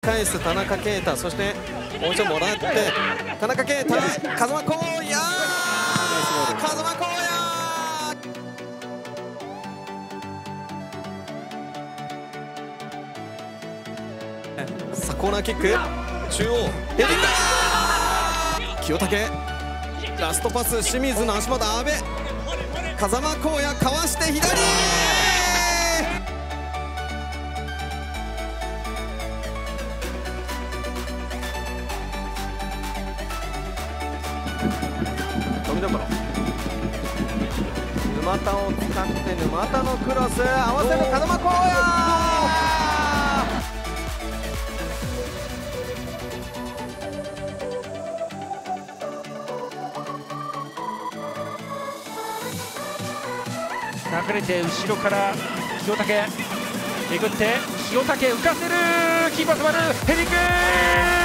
返す田中圭太、そしてもう一度もらって田中圭太、風間光也、風間光也、さあコーナーキック、中央ヘディング、清武ラストパス、清水の足元、阿部、風間光也かわして左、富所、沼田を使って沼田のクロス、合わせる風間光也、 流れて後ろから清武、めぐって清武浮かせる、キーパー止まる、ヘディング。